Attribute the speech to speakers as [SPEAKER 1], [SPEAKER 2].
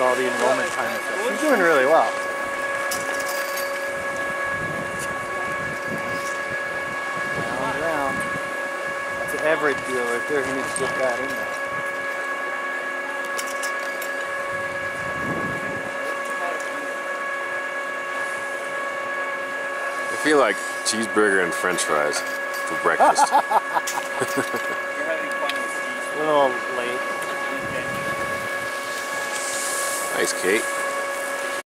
[SPEAKER 1] all the enrollment time and stuff.
[SPEAKER 2] She's doing really well. Round, round. That's an average deal right there. He needs to get that in there.
[SPEAKER 3] I feel like cheeseburger and french fries for breakfast.
[SPEAKER 1] A little late.
[SPEAKER 3] Nice, Kate.